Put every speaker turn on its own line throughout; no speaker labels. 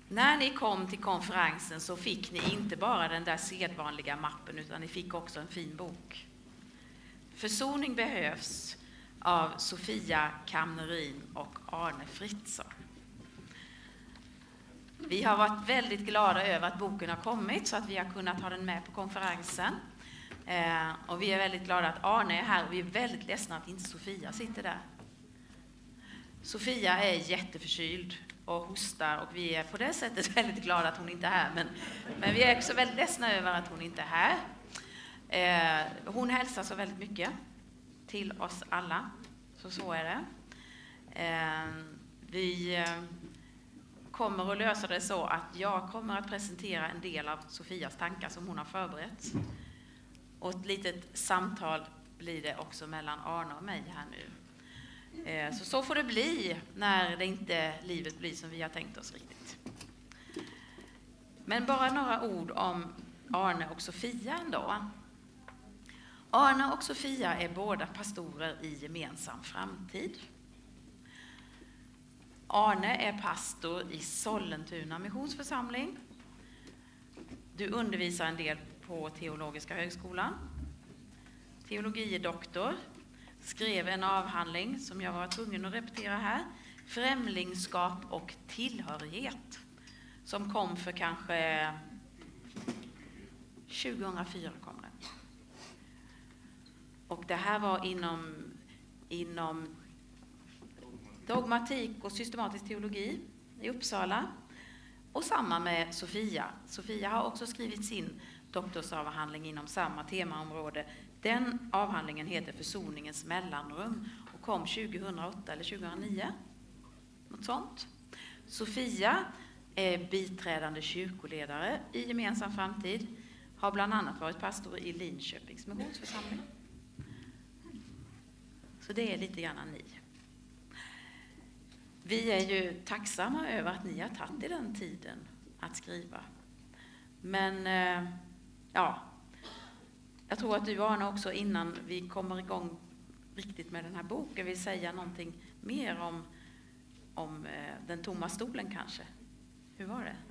När ni kom till konferensen så fick ni inte bara den där sedvanliga mappen, utan ni fick också en fin bok. Försoning behövs av Sofia Kamnerin och Arne Fritzson. Vi har varit väldigt glada över att boken har kommit så att vi har kunnat ha den med på konferensen. Och vi är väldigt glada att Arne är här och vi är väldigt ledsna att inte Sofia sitter där. Sofia är jätteförkyld och hostar och vi är på det sättet väldigt glada att hon inte är här. Men vi är också väldigt ledsna över att hon inte är här. Hon hälsar så väldigt mycket till oss alla, så är det. Vi kommer att lösa det så att jag kommer att presentera en del av Sofias tankar som hon har förberett. Och ett litet samtal blir det också mellan Arne och mig här nu. Så får det bli när det inte livet blir som vi har tänkt oss riktigt. Men bara några ord om Arne och Sofia ändå. Arne och Sofia är båda pastorer i Gemensam framtid. Arne är pastor i Sollentuna missionsförsamling. Du undervisar en del på Teologiska högskolan. Teologidoktor. Skrev en avhandling som jag var tvungen att repetera här. Främlingskap och tillhörighet. Som kom för kanske 2004 kom det. Och det här var inom dogmatik och systematisk teologi i Uppsala. Och samma med Sofia. Sofia har också skrivit sin doktorsavhandling inom samma temaområde. Den avhandlingen heter Försoningens mellanrum och kom 2008 eller 2009. Något sånt. Sofia är biträdande kyrkoledare i Gemensam framtid. Har bland annat varit pastor i Linköpings missionsförsamling. Så det är lite grann ni. Vi är ju tacksamma över att ni har tagit i den tiden att skriva. Men ja, jag tror att du Arne också innan vi kommer igång riktigt med den här boken vill säga någonting mer om den tomma stolen kanske. Hur var det?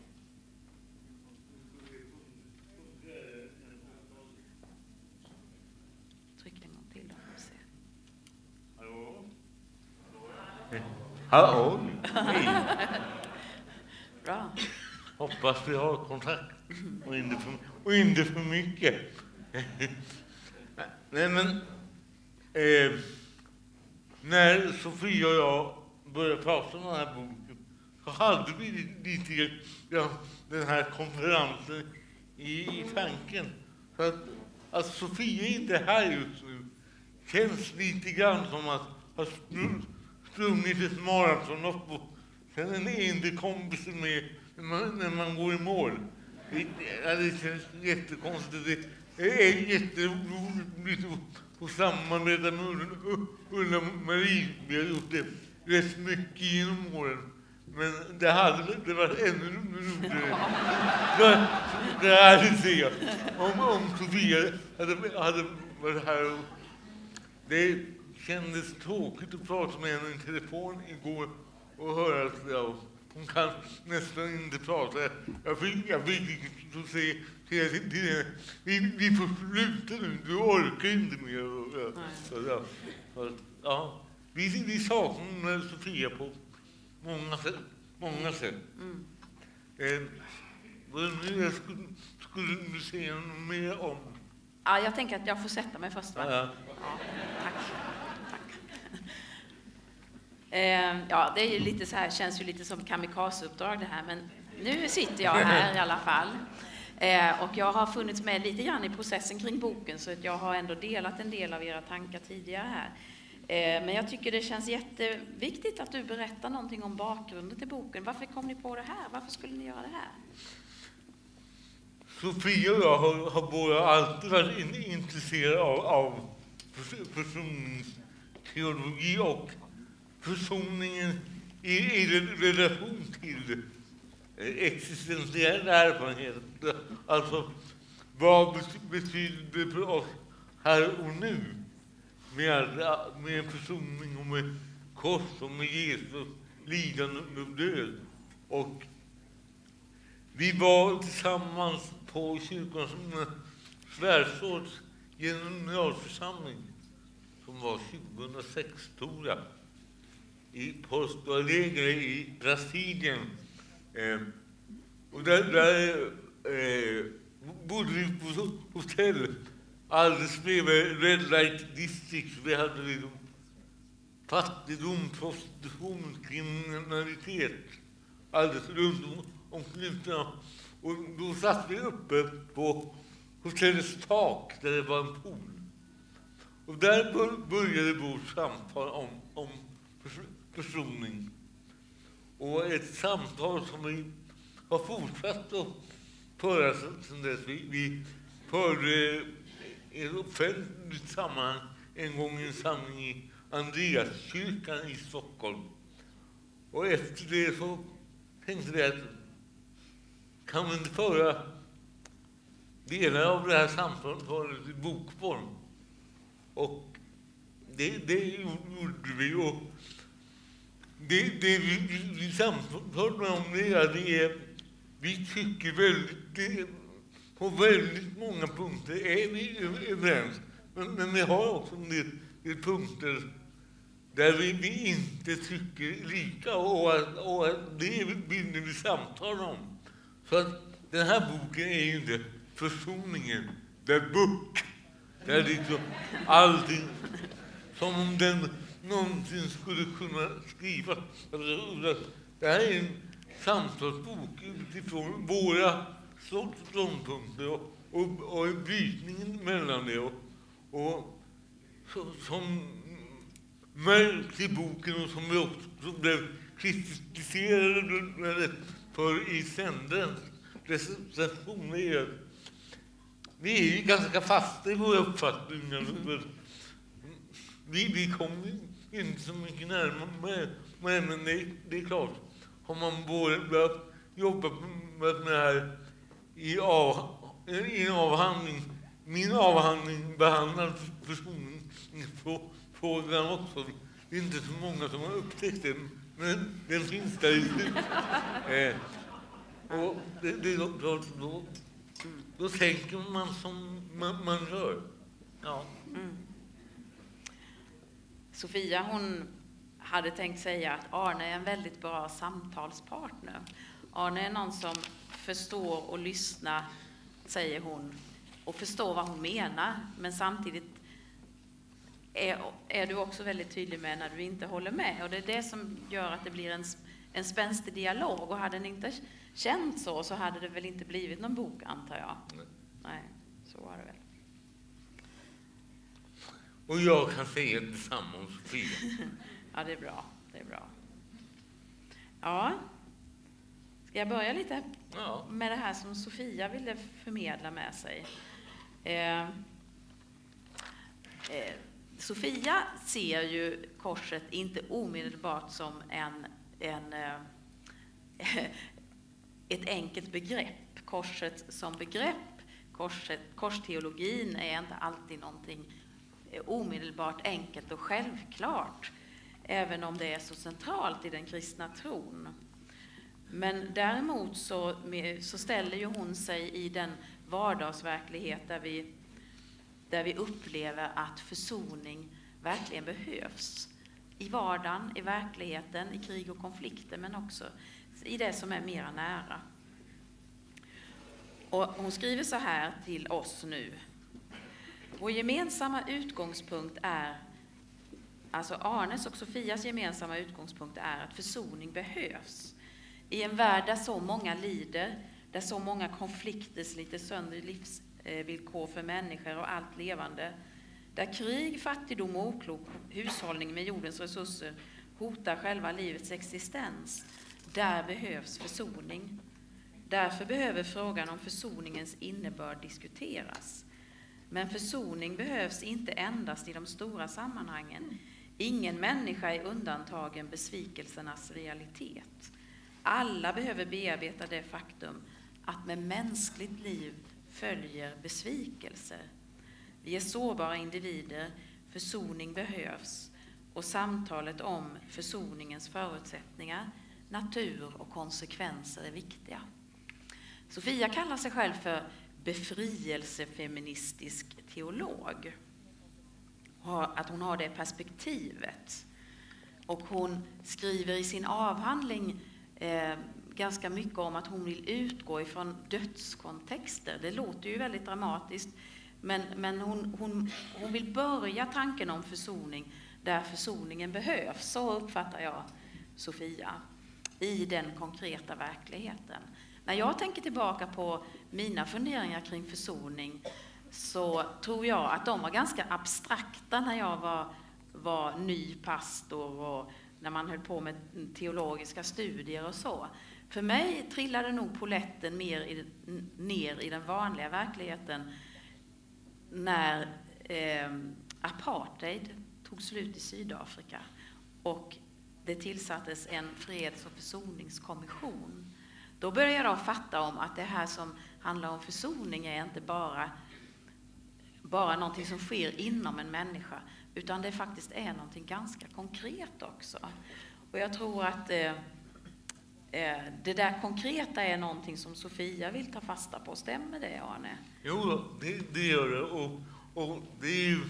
Tryck en gång till då och se.
Hallå? Hallå? Hej.
Bra.
Hoppas vi har kontakt och inte för mycket. Nej men när Sofia och jag började prata om den här boken så hade vi lite den här konferensen i tanken. Så att Sofia inte är här just nu känns lite grann som att ha sprungit ett maratonlopp och sen en enda kompis med när man går i mål. Det känns jättekonstigt. Det är jätteroligt att samarbeta med Ulla-Marie. Vi har gjort det rätt mycket genom åren. Men det hade varit ännu roligare. Det hade se om Sofia hade varit här. Det kändes tråkigt att prata med henne i telefon igår och höra att hon kan nästan inte prata. Jag fick så se vi får sluta nu, du orkar inte mer. Ja, vi saknar Sofia på många sätt. Jag skulle du säga något mer om?
Ja, jag tänker att jag får sätta mig först. Va?
Ja.
Ja, tack. Ja, det är ju lite så här, känns ju lite som kamikazeuppdrag det här, men nu sitter jag här i alla fall. Och jag har funnits med lite grann i processen kring boken så att jag har ändå delat en del av era tankar tidigare här. Men jag tycker det känns jätteviktigt att du berättar någonting om bakgrunden till boken. Varför kom ni på det här? Varför skulle ni göra det här?
Sofia och jag har båda alltid varit intresserade av försoningsteologi och försoningen i relation till existentiell erfarenhet. Alltså, vad betyder det för oss här och nu med försoning och med kors och med Jesus lidande och död? Och Vi var tillsammans på kyrkans svärsårs generalförsamling som var 2006, tror jag, i Porto Alegre i Brasilien. Och där bodde vi på hotell alldeles bredvid Red Light District. Vi hade liksom fattigdom, prostitution, kriminalitet alldeles runt om knutarna. Och då satt vi uppe på hotellets tak där det var en pool. Och där började vårt samtal om försoning. Och ett samtal som vi har fortsatt att föra sedan dess. Vi förde ett offentligt sammanhang en gång i en samling i Andreaskyrkan i Stockholm. Och efter det så tänkte vi att kan vi inte föra delar av det här samtalet i bokform? Och det gjorde vi. Och det vi samtalade om det är vi tycker på väldigt många punkter är vi överens. Men vi har också en del punkter där vi inte tycker lika, och det vill vi samtala om. Så att den här boken är ju inte försoningen, det är bok. Det är liksom allting som om den någonsin skulle kunna skriva. Det här är en samtalsbok utifrån våra ståndpunkter och brytningen mellan det. Och som märks i boken och som vi också blev kritiserade för i sändarens recension är att vi är ju ganska fasta i våra uppfattningar. Vi kommer inte så mycket närmare, men det är klart, har man börjat jobba med det här i en avhandling, min avhandling behandlar försoningsfrågan också. Det är inte så många som har upptäckt den, men den finns där i och då tänker man som man gör. Ja.
Mm. Sofia, hon hade tänkt säga att Arne är en väldigt bra samtalspartner. Arne är någon som förstår och lyssnar, säger hon, och förstår vad hon menar. Men samtidigt är du också väldigt tydlig med när du inte håller med. Och det är det som gör att det blir en spänstig dialog. Och hade den inte känt så hade det väl inte blivit någon bok, antar jag. Nej, så var det väl.
Och jag kan säga detsamma om Sofia.
Ja, det är bra. Det är bra. Ja. Ska jag börja lite med det här som Sofia ville förmedla med sig? Sofia ser ju korset inte omedelbart som ett enkelt begrepp. Korset som begrepp, korsteologin är inte alltid någonting omedelbart enkelt och självklart, även om det är så centralt i den kristna tron. Men däremot så ställer ju hon sig i den vardagsverklighet där vi upplever att försoning verkligen behövs. I vardagen, i verkligheten, i krig och konflikter, men också i det som är mera nära. Och hon skriver så här till oss nu. Vår gemensamma utgångspunkt är, alltså Arnes och Sofias gemensamma utgångspunkt är att försoning behövs. I en värld där så många lider, där så många konflikter sliter sönder livsvillkor för människor och allt levande, där krig, fattigdom och oklok hushållning med jordens resurser hotar själva livets existens, där behövs försoning. Därför behöver frågan om försoningens innebörd diskuteras. Men försoning behövs inte endast i de stora sammanhangen. Ingen människa är undantagen besvikelsernas realitet. Alla behöver bearbeta det faktum att med mänskligt liv följer besvikelser. Vi är sårbara individer, försoning behövs, och samtalet om försoningens förutsättningar, natur och konsekvenser är viktiga. Sofia kallar sig själv för befrielsefeministisk teolog. Att hon har det perspektivet. Och hon skriver i sin avhandling ganska mycket om att hon vill utgå ifrån dödskontexter. Det låter ju väldigt dramatiskt, men hon vill börja tanken om försoning där försoningen behövs. Så uppfattar jag Sofia i den konkreta verkligheten. När jag tänker tillbaka på mina funderingar kring försoning så tror jag att de var ganska abstrakta när jag var ny pastor och när man höll på med teologiska studier och så. För mig trillade nog poletten mer ner i den vanliga verkligheten när apartheid tog slut i Sydafrika och det tillsattes en freds- och försoningskommission. Då började jag fatta om att det här som handlar om försoning är inte bara någonting som sker inom en människa, utan det faktiskt är någonting ganska konkret också. Och jag tror att det där konkreta är någonting som Sofia vill ta fasta på. Stämmer det, Arne?
Jo, det gör det. Och det är ju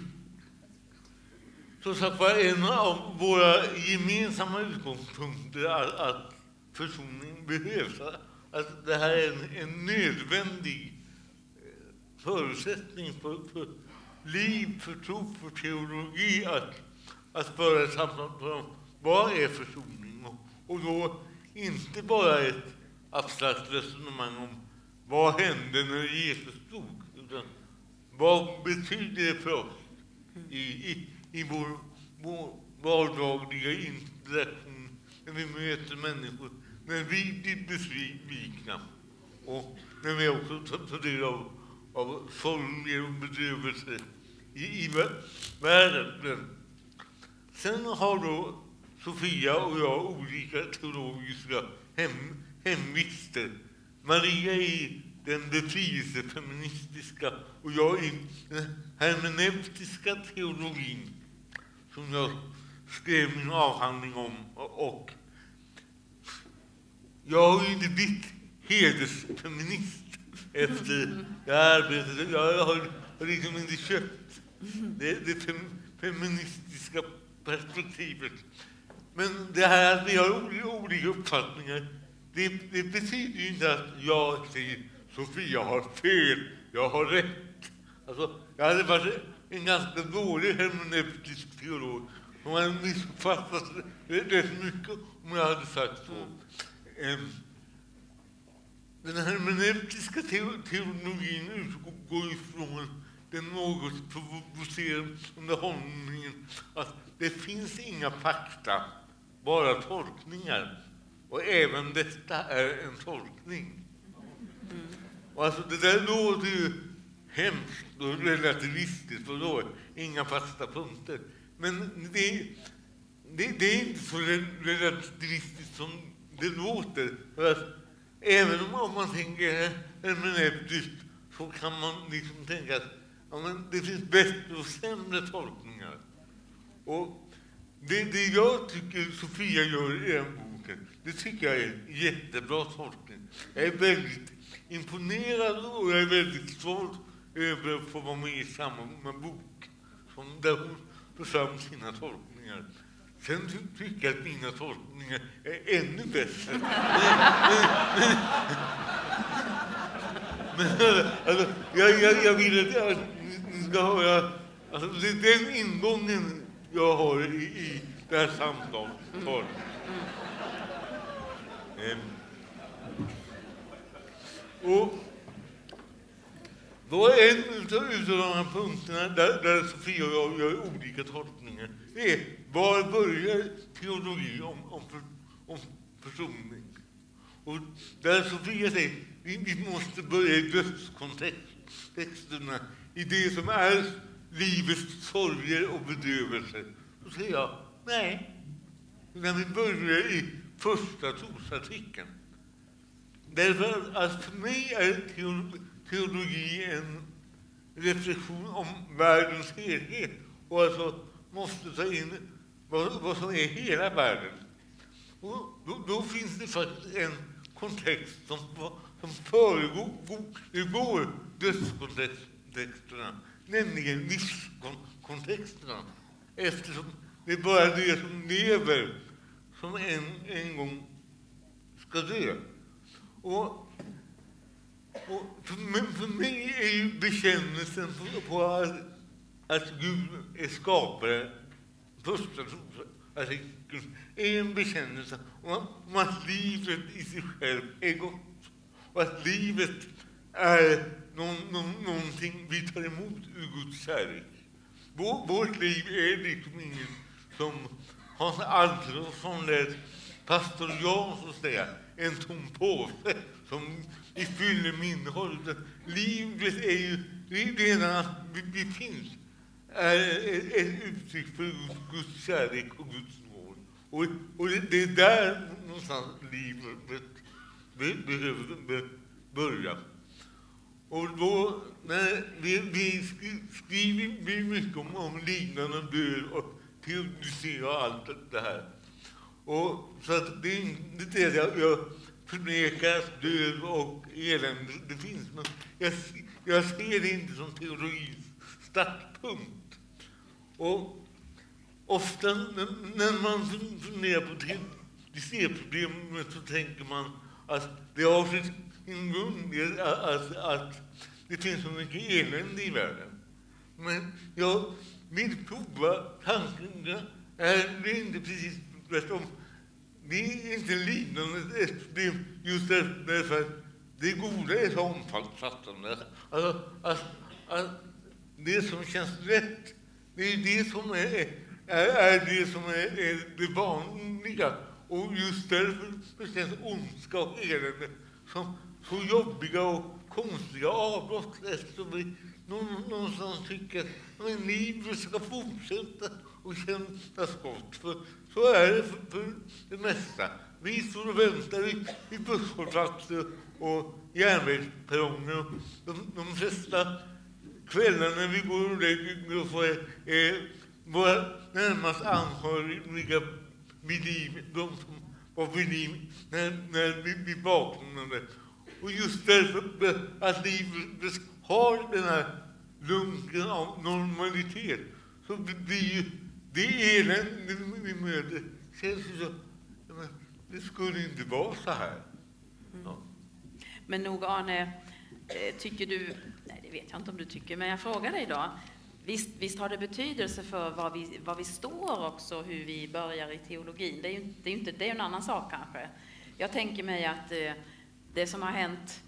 så sagt var en av våra gemensamma utgångspunkter att försoning behövs. Att det här är en nödvändig förutsättning för liv, för tro, för teologi att föra ett samtal om vad är försoning. Och då inte bara ett abstrakt resonemang om vad hände när Jesus dog, utan vad betyder det för oss i vår vardagliga interaktion när vi möter människor, när vi blir besvikna och när vi också tar del av sorger och bedrövelser i världen. Sen har då Sofia och jag olika teologiska hemvister. Maria i den befrielsefeministiska och jag i den hermeneutiska teologin som jag skrev min avhandling om. Och jag har ju inte blivit hedersfeminist efter det här arbetet. Jag har liksom inte köpt det feministiska perspektivet. Men det här att vi har olika uppfattningar, det betyder ju inte att jag säger Sofia har fel, jag har rätt. Alltså, jag hade varit en ganska dålig hermeneutisk teolog som hade missuppfattat rätt mycket om jag hade sagt så. Den hermeneutiska teologin utgår ifrån den något provocerande hållningen att det finns inga fakta, bara tolkningar. Och även detta är en tolkning. Och alltså det där låter ju hemskt och relativistiskt och då inga fasta punkter. Men det är inte så relativistiskt som det låter. För att även om man tänker hermeneutiskt så kan man liksom tänka att ja, men det finns bättre och sämre tolkningar. Och det jag tycker Sofia gör i den boken, det tycker jag är en jättebra tolkning. Jag är väldigt imponerad och jag är väldigt stolt över att få vara med i samma bok som där hon får fram sina tolkningar. Sen tycker jag att mina tolkningar är ännu bättre. Men alltså, jag vill att ni ska höra, alltså, det är den ingången jag har i det här samtalet. Och då är en av de här punkterna där Sofia och jag gör olika tolkningar. Det är var börjar teologi om försoning? Och där Sofia säger vi måste börja i dödskontexterna, i det som är livets sorger och bedrövelser. Så säger jag, nej. När vi börjar i första trosartikeln. Därför att för mig är teologi en reflektion om världens helhet. Och alltså måste ta in vad som är hela världen. Och då finns det faktiskt en kontext som föregår dödskontexterna, nämligen livskontexterna, eftersom det är bara det som lever som en gång ska dö. Och för mig är ju bekännelsen på att Gud är skapare, första artikeln, är en bekännelse om att livet i sig själv är gott. Och att livet är någonting vi tar emot ur Guds kärlek. Vårt liv är liksom ingen, som Hans Alfredsson lät pastor Jansson säga, en tom påse som vi fyller med innehåll. Livet är ju redan att vi finns, är ett uttryck för Guds kärlek och Guds nåd. Och det är där någonstans livet behöver börja. Och då, när vi skriver mycket om lidande och död och teodicea och allt det här. Och så att det är inte det jag förnekar att död och elände det finns, men jag ser det inte som teologins startpunkt. Och ofta när man funderar på teodicea-problemet så tänker man att det har sin grund i att det finns så mycket elände i världen. Men jag vill prova tanken, är det inte precis tvärtom. Det är inte lidande ett problem just därför att det goda är så omfattande. Att det som känns rätt, det är det som är det vanliga. Och just därför känns ondska och elände som så jobbiga och konstiga avbrott, eftersom vi någonstans tycker att livet ska fortsätta och kännas gott. För så är det för det mesta. Vi står och väntar i busshållplatser och järnvägsperronger. De flesta kvällar när vi går och lägger oss är våra närmast anhöriga vid liv, de som var vid liv när vi vaknade. Och just därför att livet har den här lunken av normalitet, så blir ju det elände vi möter känns ju så, men det skulle inte vara så här. Ja.
Men nog, Arne, tycker du, nej det vet jag inte om du tycker, men jag frågar dig då, visst har det betydelse för var vi står också, hur vi börjar i teologin? Det är en annan sak kanske. Jag tänker mig att det som har hänt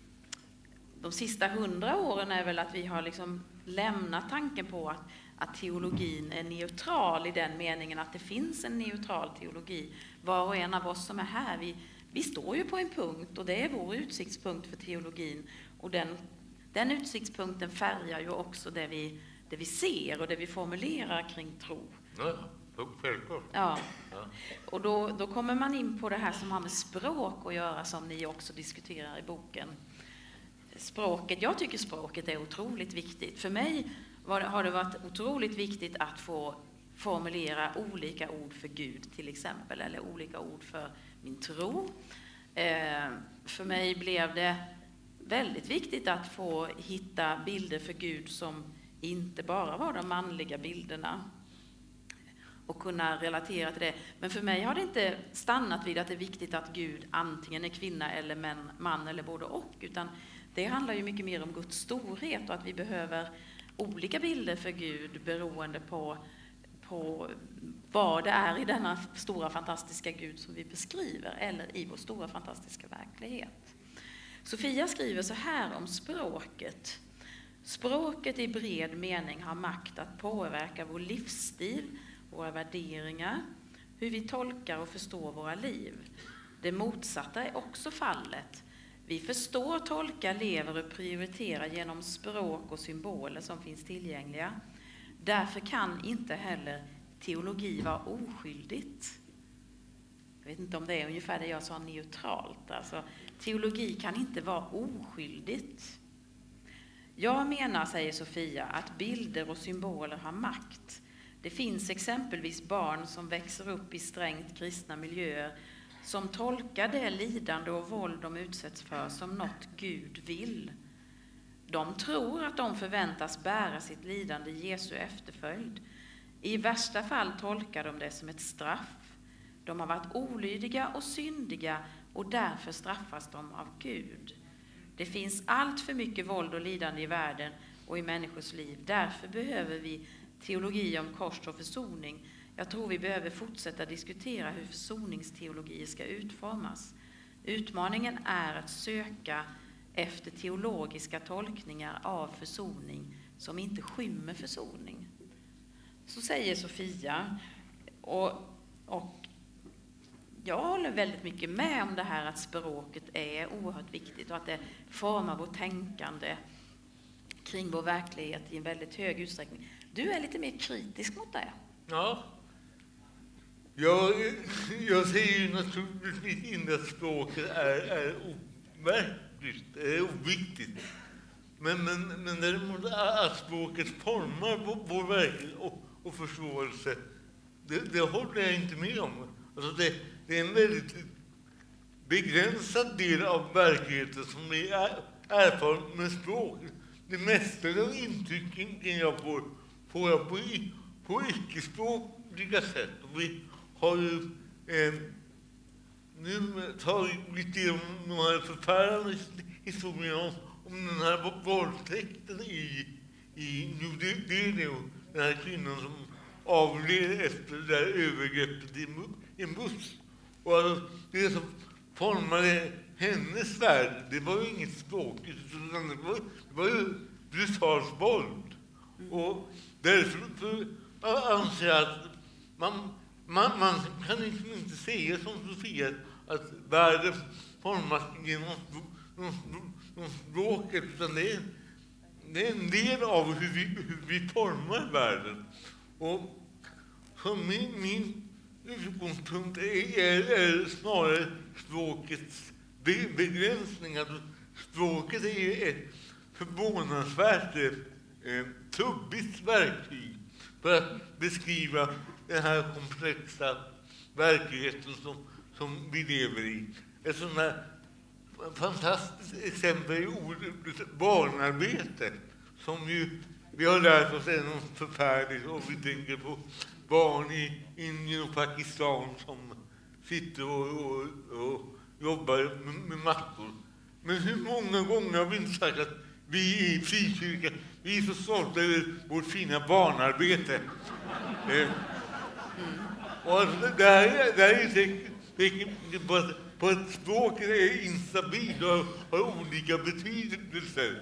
de sista 100 åren är väl att vi har liksom lämnat tanken på att teologin är neutral i den meningen att det finns en neutral teologi. Var och en av oss som är här, vi står ju på en punkt och det är vår utsiktspunkt för teologin. Och den utsiktspunkten färgar ju också det vi ser och det vi formulerar kring tro.
Ja, självklart.
Ja. Och då kommer man in på det här som har med språk att göra, som ni också diskuterar i boken. Språket, jag tycker språket är otroligt viktigt. För mig har det varit otroligt viktigt att få formulera olika ord för Gud till exempel, eller olika ord för min tro. För mig blev det väldigt viktigt att få hitta bilder för Gud som inte bara var de manliga bilderna och kunna relatera till det. Men för mig har det inte stannat vid att det är viktigt att Gud antingen är kvinna eller man eller både och, utan det handlar ju mycket mer om Guds storhet och att vi behöver olika bilder för Gud beroende på vad det är i denna stora fantastiska Gud som vi beskriver, eller i vår stora fantastiska verklighet. Sofia skriver så här om språket. Språket i bred mening har makt att påverka vår livsstil, våra värderingar, hur vi tolkar och förstår våra liv. Det motsatta är också fallet. Vi förstår, tolkar, lever och prioriterar genom språk och symboler som finns tillgängliga. Därför kan inte heller teologi vara oskyldigt. Jag vet inte om det är ungefär det jag sa, neutralt. Alltså, teologi kan inte vara oskyldigt. Jag menar, säger Sofia, att bilder och symboler har makt. Det finns exempelvis barn som växer upp i strängt kristna miljöer som tolkar det lidande och våld de utsätts för som något Gud vill. De tror att de förväntas bära sitt lidande i Jesu efterföljd. I värsta fall tolkar de det som ett straff. De har varit olydiga och syndiga och därför straffas de av Gud. Det finns allt för mycket våld och lidande i världen och i människors liv. Därför behöver vi teologi om kors och försoning. Jag tror vi behöver fortsätta diskutera hur försoningsteologi ska utformas. Utmaningen är att söka efter teologiska tolkningar av försoning som inte skymmer försoning. Så säger Sofia, och jag håller väldigt mycket med om det här att språket är oerhört viktigt och att det formar vårt tänkande kring vår verklighet i en väldigt hög utsträckning. Du är lite mer kritisk mot det.
Ja. Jag säger ju naturligtvis inte att språket är overkligt, är oviktigt. Men däremot att språket formar vår verklighet och förståelse, det håller jag inte med om. Alltså det är en väldigt begränsad del av verkligheten som vi erfar med språk. Det mesta av intrycken jag får jag på icke-språkliga sätt. Och vi har ju nu tagit lite om de här förfärande historierna om den här våldtäkten i New Delhi, den här kvinnan som avled efter det där övergreppet i en buss. Och alltså, det som formade hennes värld, det var ju inget språk, utan det var ju brutalt våld. Och därför anser jag att man kan inte säga som Sofia att världen formas genom språket, utan det är en del av hur vi formar världen. Och för min utgångspunkt är snarare språkets begränsningar. Språket är ett förvånansvärt trubbigt verktyg för att beskriva den här komplexa verkligheten som vi lever i. Ett sådant här fantastiskt exempel är ordet barnarbete, som ju vi har lärt oss är något förfärligt, och vi tänker på barn i Indien och Pakistan som sitter och jobbar med mattor. Men hur många gånger har vi inte sagt att vi i frikyrkan, vi är så stolta över vårt fina barnarbete. Och det här är tecken på att språket är instabilt och har olika betydelser.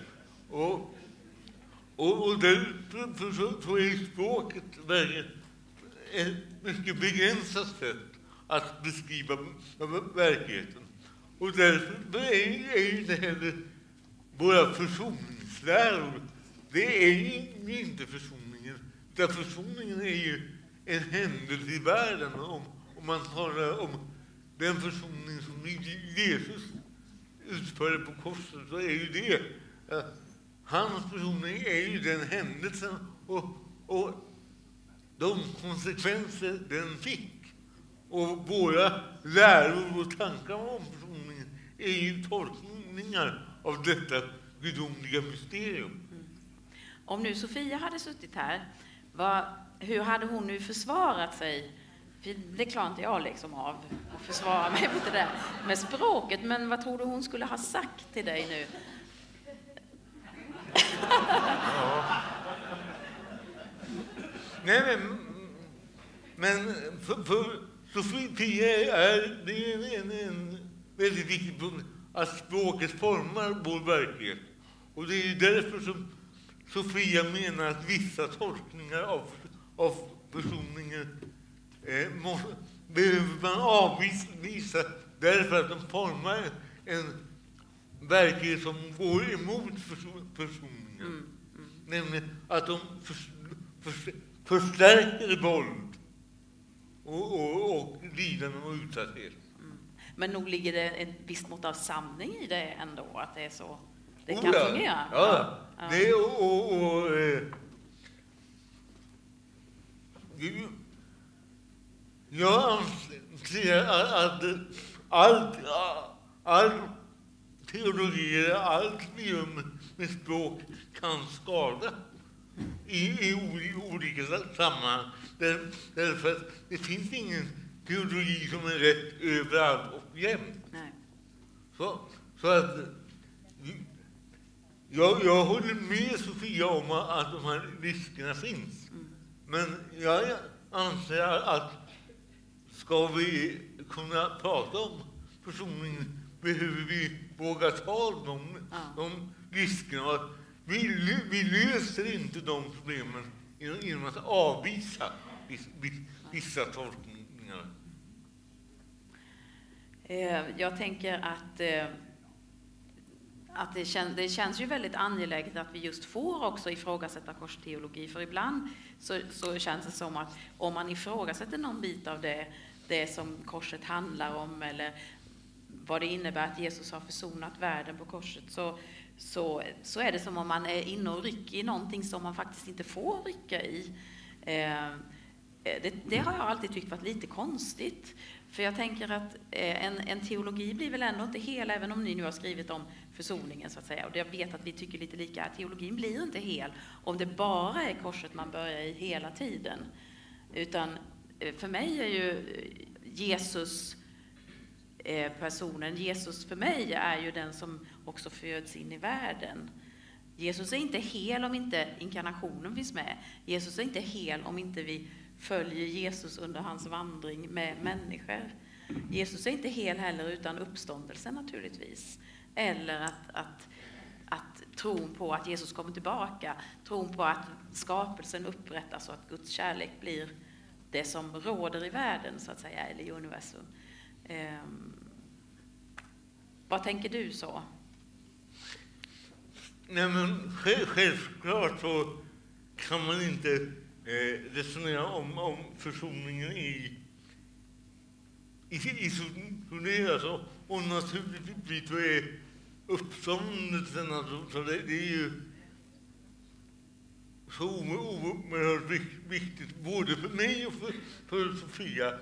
Och därför så är språket verkligen ett mycket begränsat sätt att beskriva verkligheten. Och därför är ju inte heller våra försoningsläror, det är ju inte försoningen. Utan försoningen är ju en händelse i världen. Om man talar om den försoning som Jesus utförde på korset, så är ju det hans försoning är ju den händelsen och de konsekvenser den fick. Och våra läror och tankar om försoningen är ju tolkningar av detta gudomliga mysterium.
Om nu Sofia hade suttit här, hur hade hon nu försvarat sig? För det klarar inte jag liksom av att försvara mig mot det där med språket. Men vad tror du hon skulle ha sagt till dig nu?
Ja. Nej, men för Sofia är det en väldigt viktig punkt att språket formar vår verklighet. Och det är ju därför som Sofia menar att vissa tolkningar av försoningen behöver man avvisa därför att de formar en verklighet som går emot försoningen. Nämligen att de förstärker våld och lidande och utsatthet.
Men nog ligger det ett visst mått av sanning i det ändå, att det är så det kan fungera.
Ja. Det jag anser att all teologi, allt vi gör med språk kan skada i olika sammanhang. Därför att det finns ingen teologi som är rätt överallt och jämt.
Nej.
Så att jag håller med Sofia om att de här riskerna finns. Men jag anser att ska vi kunna prata om försoning behöver vi våga ta de riskerna. Vi löser inte de problemen genom att avvisa vissa tolkningar.
Jag tänker att det känns ju väldigt angeläget att vi just får också ifrågasätta korsteologi. För ibland så känns det som att om man ifrågasätter någon bit av det som korset handlar om, eller vad det innebär att Jesus har försonat världen på korset, så är det som om man är inne och rycker i någonting som man faktiskt inte får rycka i. Det har jag alltid tyckt varit lite konstigt. För jag tänker att en teologi blir väl ändå inte hel, även om ni nu har skrivit om försoningen så att säga. Och jag vet att vi tycker lite lika. Teologin blir inte hel om det bara är korset man börjar i hela tiden. Utan för mig är ju Jesus personen. Jesus för mig är ju den som också föds in i världen. Jesus är inte hel om inte inkarnationen finns med. Jesus är inte hel om inte vi följer Jesus under hans vandring med människor. Jesus är inte hel heller utan uppståndelsen naturligtvis. Eller att tron på att Jesus kommer tillbaka, tron på att skapelsen upprättas och att Guds kärlek blir det som råder i världen så att säga, eller i universum. Vad tänker du så?
Nej, men självklart så kan man inte resonera om försoningen isolerat, och naturligtvis är uppståndelsen, så det är ju så oerhört viktigt både för mig och för Sofia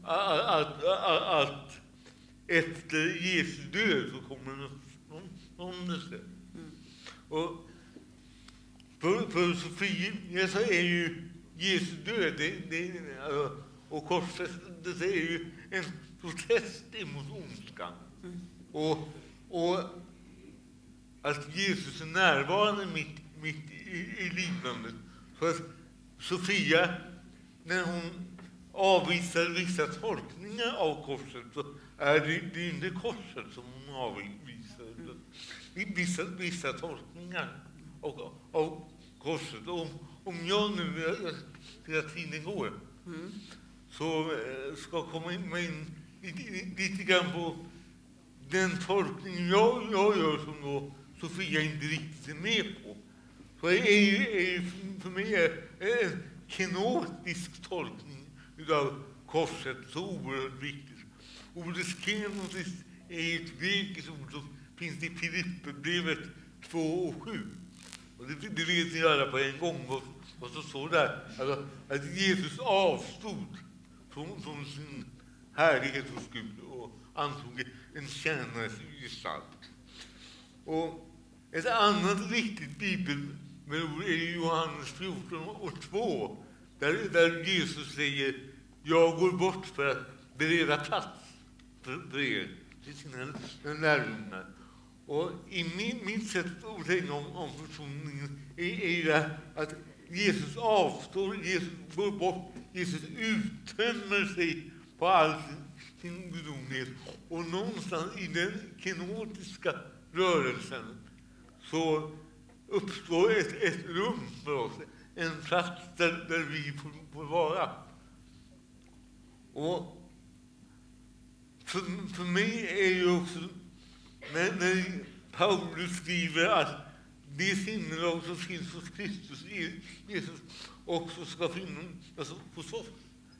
att efter Jesu död så kommer en uppståndelse. Och för Sofia så är ju Jesu död och korsfästelsen är ju en protest emot ondskan. Och att Jesus är närvarande mitt i lidandet. Så att Sofia, när hon avvisar vissa tolkningar av korset, så är det inte korset som hon avvisar. Vissa tolkningar av korset. Om jag nu, till tiden går, så ska komma in lite grann på den tolkning jag gör som då Sofia inte riktigt är med på. Så är för mig en kenotisk tolkning av korset så oerhört viktigt. Ordet kenosis är ett grekiskt ord som finns i Filipperbrevet 2:7. Och det vet ni alla på en gång vad som står där. Alltså, att Jesus avstod från sin härlighet hos Gud och antog en tjänares gestalt. Och ett annat viktigt bibelord är Johannes 14:2, där Jesus säger: jag går bort för att bereda plats för er till sina lärjungar. Och i mitt sätt att tänka om försoningen är det att Jesus avstår, Jesus går bort, Jesus uttömmer sig på all sin gudomlighet. Och någonstans i den kenotiska rörelsen så uppstår ett rum för oss, en plats där vi får vara. Och för mig är ju också, när Paulus skriver att det sinnelag som finns hos Kristus, Jesus, också ska finnas hos oss,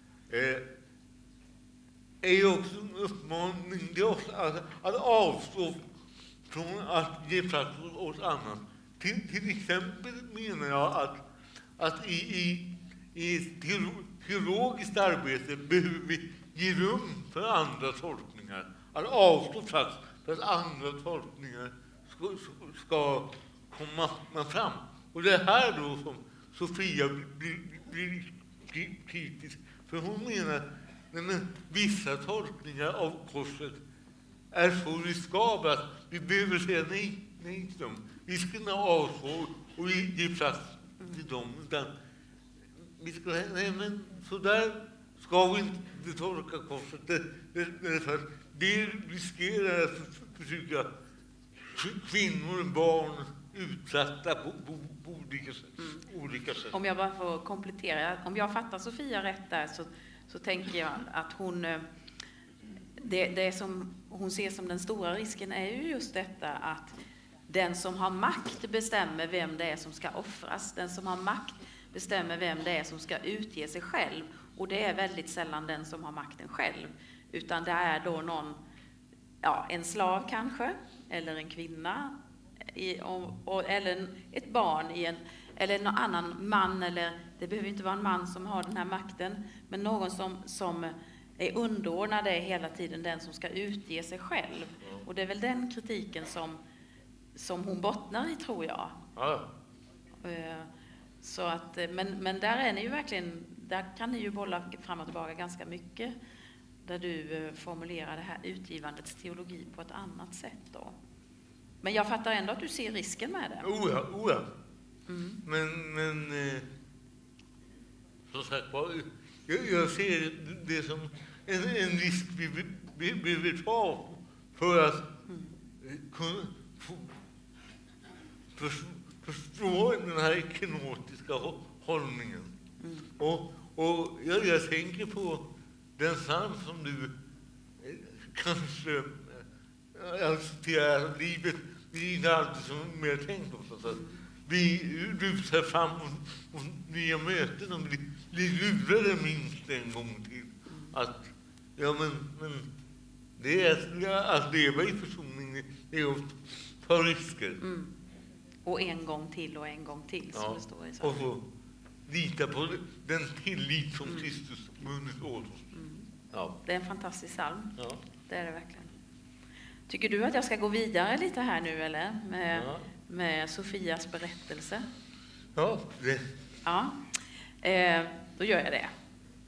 är ju också en uppmaning till oss att avstå från att ge plats åt annat. Till exempel menar jag att i teologiskt arbete behöver vi ge rum för andra tolkningar. Att avstå plats för att andra tolkningar ska komma fram. Och det är här då som Sofia blir kritisk. För hon menar att vissa tolkningar av korset är så riskabla att vi behöver säga nej till dem. Vi ska inte avstå och ge plats till dem. Utan vi ska säga, nej men så där ska vi inte tolka korset. Det riskerar att försöka kvinnor och barn utsatta på olika sätt.
Om jag bara får komplettera, om jag fattar Sofia rätt där så tänker jag att hon, det som hon ser som den stora risken är ju just detta att den som har makt bestämmer vem det är som ska offras. Den som har makt bestämmer vem det är som ska utge sig själv. Och det är väldigt sällan den som har makten själv. Utan det är då någon, en slav kanske, eller en kvinna, eller ett barn, eller någon annan man, eller det behöver inte vara en man som har den här makten, men någon som är underordnad är hela tiden den som ska utge sig själv. Och det är väl den kritiken som hon bottnar i, tror jag.
Ja.
Så att, men där är ni ju verkligen, där kan ni ju bolla fram och tillbaka ganska mycket, där du formulerar det här utgivandets teologi på ett annat sätt då. Men jag fattar ändå att du ser risken med det.
Oja. Men som sagt, jag ser det som en risk vi behöver ta för att kunna förstå den här kenotiska hållningen. Och jag tänker på den psalm som du kanske, jag citerar, livet det är inte alltid som jag tänkt på. Så att vi rusar fram mot nya möten och blir lurade minst en gång till. Att men det är att leva i försoning, det är att ta risker.
Och en gång till, som det står i
och få lita på den tillit som Kristus vunnit åt oss. Ja.
Det är en fantastisk psalm.
Ja.
Det är det verkligen. Tycker du att jag ska gå vidare lite här nu, eller? Med Sofias berättelse?
Ja, det.
Ja, då gör jag det.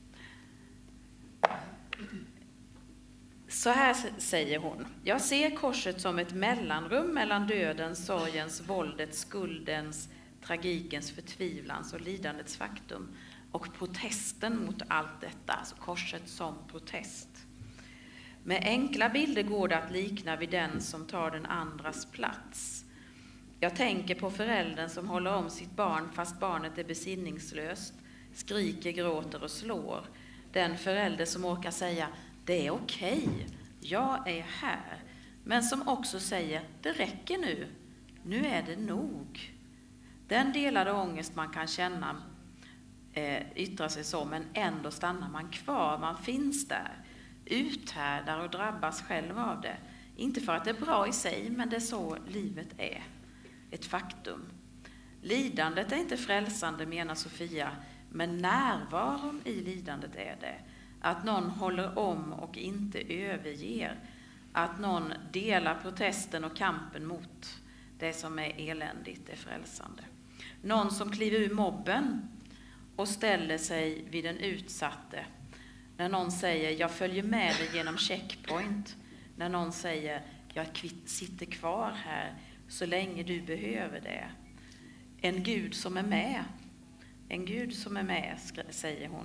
Så här säger hon. Jag ser korset som ett mellanrum mellan dödens, sorgens, våldets, skuldens, tragikens, förtvivlans och lidandets faktum och protesten mot allt detta, alltså korset som protest. Med enkla bilder går det att likna vid den som tar den andras plats. Jag tänker på föräldern som håller om sitt barn fast barnet är besinningslöst, skriker, gråter och slår. Den förälder som orkar säga, det är okej, jag är här. Men som också säger, det räcker nu är det nog. Den delade ångest man kan känna yttrar sig så, men ändå stannar man kvar, man finns där. Uthärdar och drabbas själv av det. Inte för att det är bra i sig, men det är så livet är. Ett faktum. Lidandet är inte frälsande, menar Sofia, men närvaron i lidandet är det. Att någon håller om och inte överger. Att någon delar protesten och kampen mot det som är eländigt är frälsande. Någon som kliver ur mobben och ställer sig vid den utsatte. När någon säger, jag följer med dig genom checkpoint. När någon säger, jag sitter kvar här så länge du behöver det. En Gud som är med. En Gud som är med, säger hon.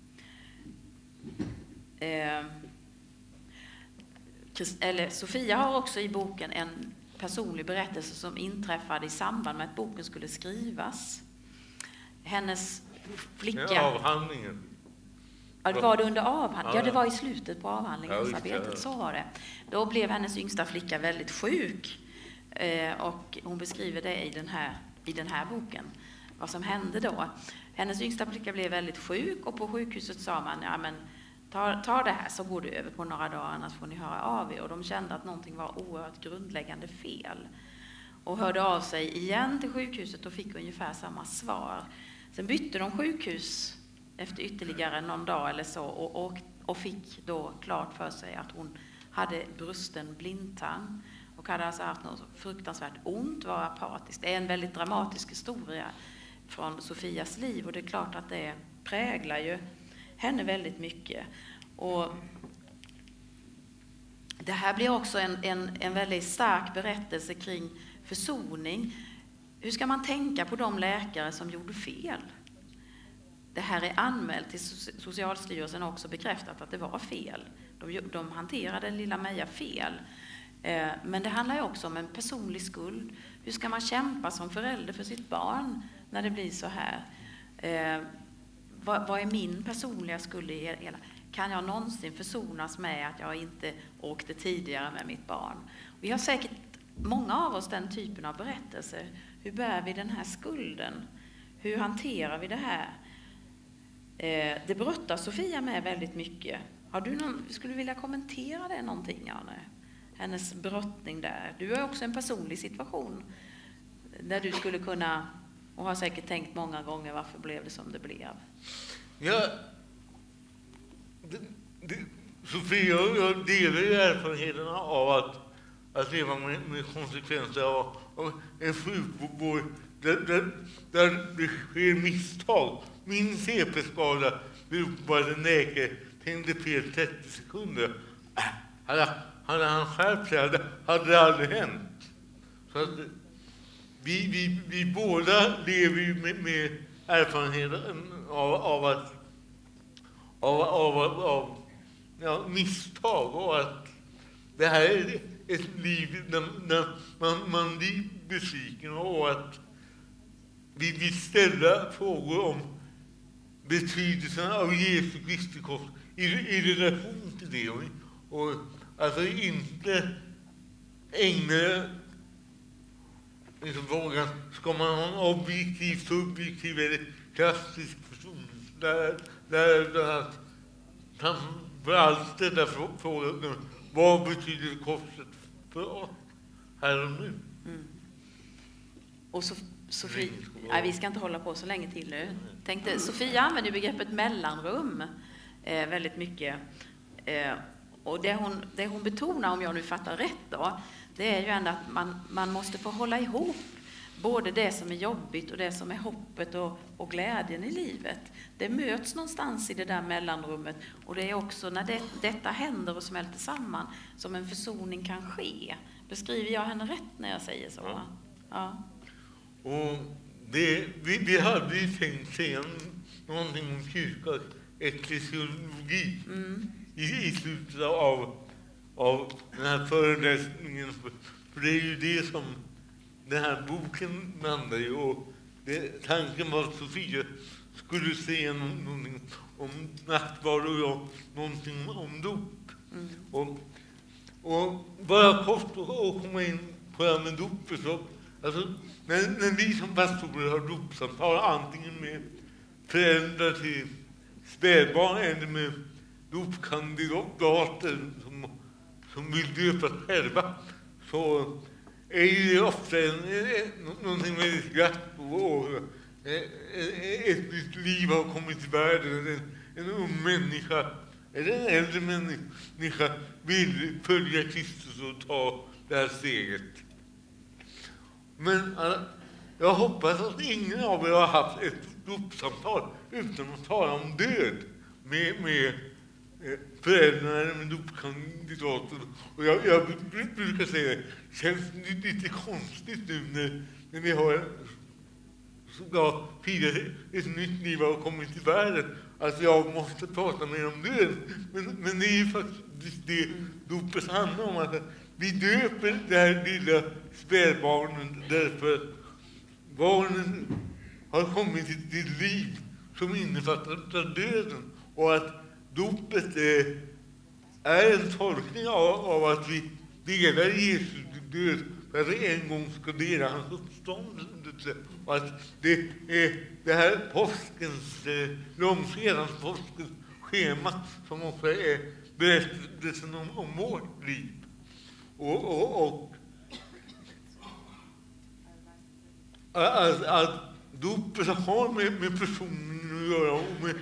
Sofia har också i boken en personlig berättelse som inträffade i samband med att boken skulle skrivas. Hennes flicka...
Avhandlingen.
Ja, det var det under avhandlingen. Ja, det var i slutet på avhandlingsarbetet, så var det. Då blev hennes yngsta flicka väldigt sjuk. Och hon beskriver det i den här boken. Vad som hände då. Hennes yngsta flicka blev väldigt sjuk och på sjukhuset sa man, ja men ta det här så går det över på några dagar, annars får ni höra av er. Och de kände att någonting var oerhört grundläggande fel. Och hörde av sig igen till sjukhuset och fick ungefär samma svar. Sen bytte de sjukhus efter ytterligare någon dag eller så och och fick då klart för sig att hon hade brusten blindtarm och hade alltså haft något fruktansvärt ont, var apatisk. Det är en väldigt dramatisk historia från Sofias liv och det är klart att det präglar ju henne väldigt mycket. Och det här blir också en väldigt stark berättelse kring försoning. Hur ska man tänka på de läkare som gjorde fel? Det här är anmält till Socialstyrelsen och också bekräftat att det var fel. De hanterade lilla Meja fel. Men det handlar ju också om en personlig skuld. Hur ska man kämpa som förälder för sitt barn när det blir så här? Vad är min personliga skuld i hela? Kan jag någonsin försonas med att jag inte åkte tidigare med mitt barn? Vi har säkert, många av oss, den typen av berättelser. Hur bär vi den här skulden? Hur hanterar vi det här? Det brottas Sofia med väldigt mycket. Har du skulle du vilja kommentera det någonting, Janne? Hennes brottning där. Du har också en personlig situation där du skulle kunna, och har säkert tänkt många gånger, varför blev det som det blev?
Ja, Sofia och jag delar ju erfarenheterna av att leva med konsekvenser av en sjukvård där det sker misstag. Min CP-skada beror på att en läkare tänkte fel 30 sekunder. Hade han skärpt sig hade det aldrig hänt. Så att vi båda lever ju med erfarenheten av misstag och att det här är ett liv där man blir besviken och att vi vill ställa frågor om betydelsen av Jesu Kristi kors i relation till det och alltså inte ägna frågan, ska man ha en objektiv, subjektiv eller klassisk person där att för allt det där frågan, vad betyder korset för oss här och nu?
Mm. Och Sofia, nej, vi ska inte hålla på så länge till nu. Tänkte, Sofia använder begreppet mellanrum väldigt mycket. Och det hon betonar, om jag nu fattar rätt då, det är ju ändå att man måste få hålla ihop både det som är jobbigt och det som är hoppet och glädjen i livet. Det möts någonstans i det där mellanrummet, och det är också när detta händer och smälter samman som en försoning kan ske. Beskriver jag henne rätt när jag säger så?
Ja.
Ja.
Och vi hade ju tänkt säga någonting om kyrkans eklesiologi i slutet av den här föreläsningen. För det är ju det som den här boken landar i. Och tanken var att Sofia skulle säga någonting om nattvard och jag någonting om dop. Och bara kort att komma in på det här med dopet. Så, alltså, när vi som pastorer har dopsamtal, antingen med föräldrar till spädbarn eller med dopkandidater som vill döpa själva, så är det ofta någonting väldigt glatt och ett nytt liv har kommit till världen. En ung människa eller en äldre människa vill följa Kristus och ta det här steget. Men jag hoppas att ingen av er har haft ett dopsamtal utan att tala om död med föräldrarna med dopkandidater. Och jag brukar säga, det känns lite konstigt nu när vi har firat ett nytt liv och kommit till världen, att jag måste prata mer om död. Men det är ju faktiskt det dopet handlar om, att vi döper det här lilla spädbarnen därför att barnen har kommit till ett liv som innefattar döden, och att dopet är en tolkning av att vi delar Jesu död för att vi en gång ska dela hans uppståndelse. Och att det är det här påskens, långfredagens påskens schema som också är berättelsen om vårt liv. Och att dopet har med försoningen att göra och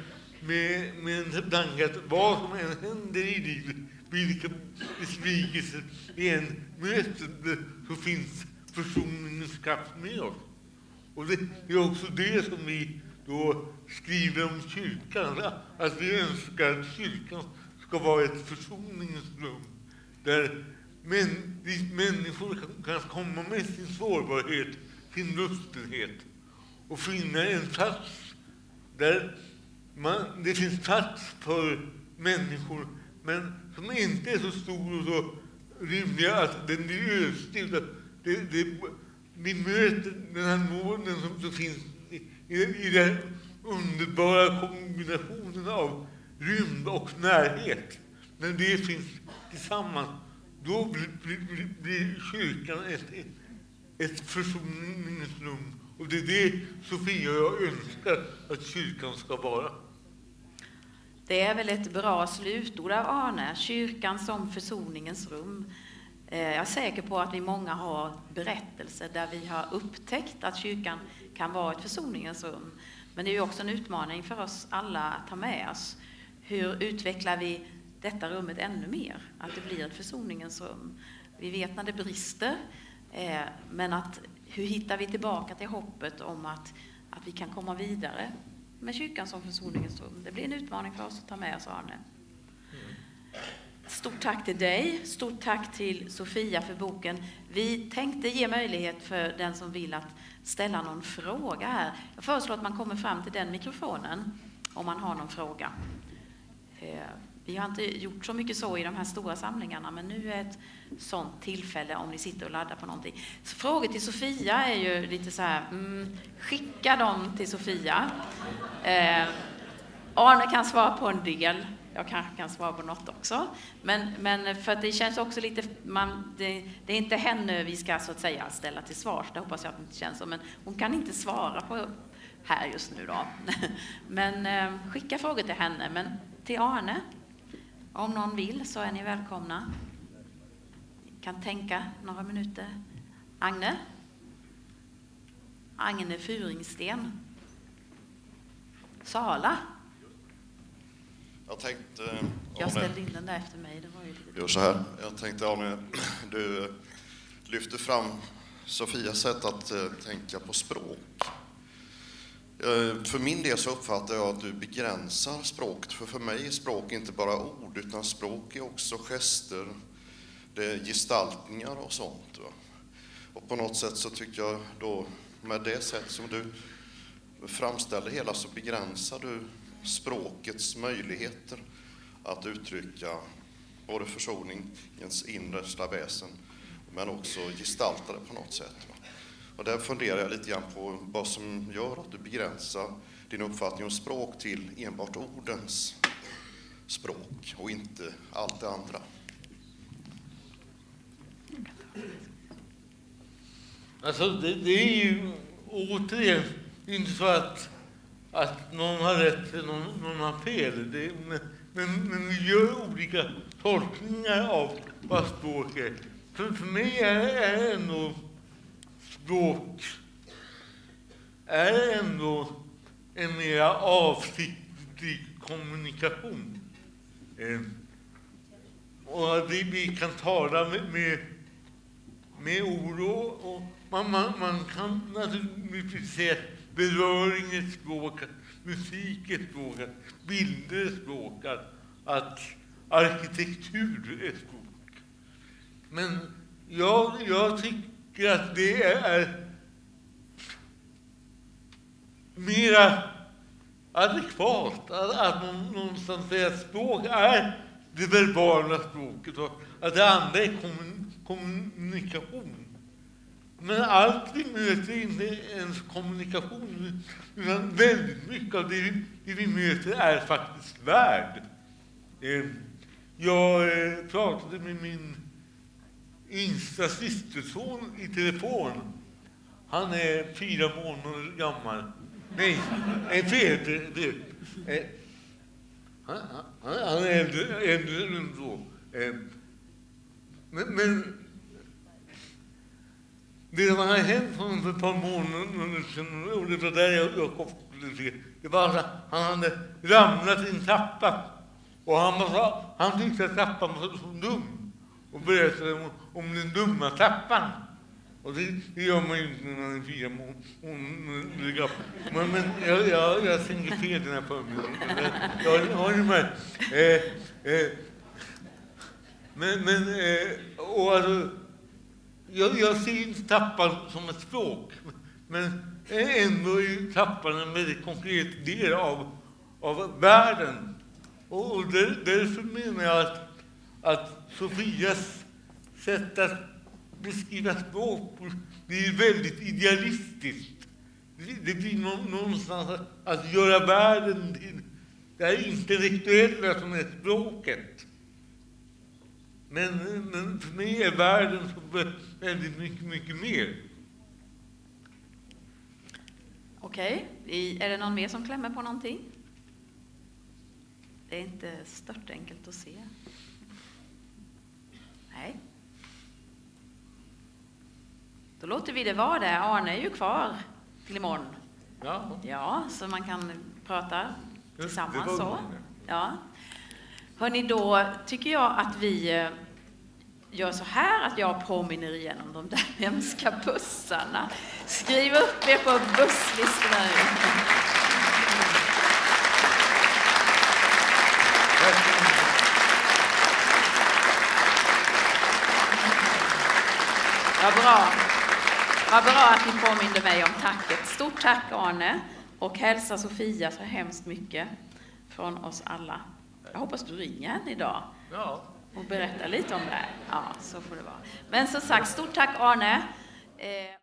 med en tanke att vad som än händer i livet, vilka besvikelser vi än möter, så finns försoningens kraft med oss. Och det är också det som vi då skriver om kyrkan, att vi önskar att kyrkan ska vara ett försoningens rum där människor kan komma med sin sårbarhet, sin lustenhet och finna en plats där det finns plats för människor, men som inte är så stor och så rymlig att den blir överstyrd. Vi möter den här nåden som finns i den underbara kombinationen av rymd och närhet. När det finns tillsammans, då blir kyrkan ett försoningens rum. Och det är det Sofia och jag önskar att kyrkan ska vara.
Det är väl ett bra slutord av Arne, kyrkan som försoningens rum. Jag är säker på att vi många har berättelser där vi har upptäckt att kyrkan kan vara ett försoningens rum. Men det är ju också en utmaning för oss alla att ta med oss. Hur utvecklar vi detta rummet ännu mer? Att det blir ett försoningens rum. Vi vet när det brister, men hur hittar vi tillbaka till hoppet om att vi kan komma vidare med kyrkan som försoningens rum? Det blir en utmaning för oss att ta med oss, Arne. Stort tack till dig, stort tack till Sofia för boken. Vi tänkte ge möjlighet för den som vill att ställa någon fråga här. Jag föreslår att man kommer fram till den mikrofonen om man har någon fråga. Vi har inte gjort så mycket så i de här stora samlingarna, men nu är ett sånt tillfälle om ni sitter och laddar på någonting. Så frågor till Sofia är ju lite så här, skicka dem till Sofia. Arne kan svara på en del. Jag kanske kan svara på något också. Men för att det känns också lite... det är inte henne vi ska så att säga ställa till svars. Det hoppas jag att det inte känns så. Men hon kan inte svara på här just nu då. Men skicka frågor till henne. Men till Arne, om någon vill så är ni välkomna. Kan tänka några minuter. Agne Furingsten. Sala.
Jag
ställde in den där efter mig. Det var ju lite...
Gör så här. Jag tänkte, Arne, du lyfter fram Sofias sätt att tänka på språk. För min del så uppfattar jag att du begränsar språket. För mig är språk inte bara ord, utan språk är också gester, det är gestaltningar och sånt. Va? Och på något sätt så tycker jag då, med det sätt som du framställer hela, så begränsar du språkets möjligheter att uttrycka både försoningens innersta väsen, men också gestalta det på något sätt. Va? Och där funderar jag lite grann på vad som gör att du begränsar din uppfattning om språk till enbart ordens språk och inte allt det andra.
Alltså det är ju återigen inte så att någon har rätt eller någon har fel. Men vi gör olika tolkningar av vad språk är. För mig är ändå språk är ändå en mer avsiktlig kommunikation. Och vi kan tala med ord och man kan naturligtvis se beröring ett språk, musik ett språk, bilder ett språk, att arkitektur är ett språk. Men jag tycker att det är mera adekvat att någonstans säga att språk är det verbala språket och att det andra är kommunikation. Men allt vi möter är inte ens kommunikation, utan väldigt mycket av det vi möter är faktiskt värld. Jag pratade med min yngsta systerson i telefon. Han är 4 månader gammal. Nej, fel. Han är äldre än så. Men det som har hänt för ett par månader sedan, och det var där jag kopplade skulle se. Det var så att han hade ramlat i en trappa. Och han tyckte att trappan var så dum. Och berättade om den dumma trappan. Och det gör man ju inte när man är 4 månader. Men jag tänker fel den här förmiddagen. Jag har ju med. Och alltså, jag ser inte trappan som ett språk. Men ändå är trappan en väldigt konkret del av världen. Och därför menar jag att Sofias sätt att beskriva språk blir väldigt idealistiskt. Det blir någonstans att göra världen till det här intellektuella som är språket. Men för mig är världen så väldigt mycket mer.
Okej, är det någon mer som klämmer på någonting? Det är inte stört enkelt att se. Nej. Då låter vi det vara där. Arne är ju kvar till imorgon.
Ja.
Ja, så man kan prata tillsammans så. Ja. Hörrni, då tycker jag att vi gör så här att jag påminner igen om de där hemska bussarna. Skriv upp er på busslistorna. Vad bra att ni påminde mig om tacket. Stort tack Arne och hälsa Sofia så hemskt mycket från oss alla. Jag hoppas du ringer henne idag och berättar lite om det här. Ja, så får det vara. Men som sagt, stort tack Arne.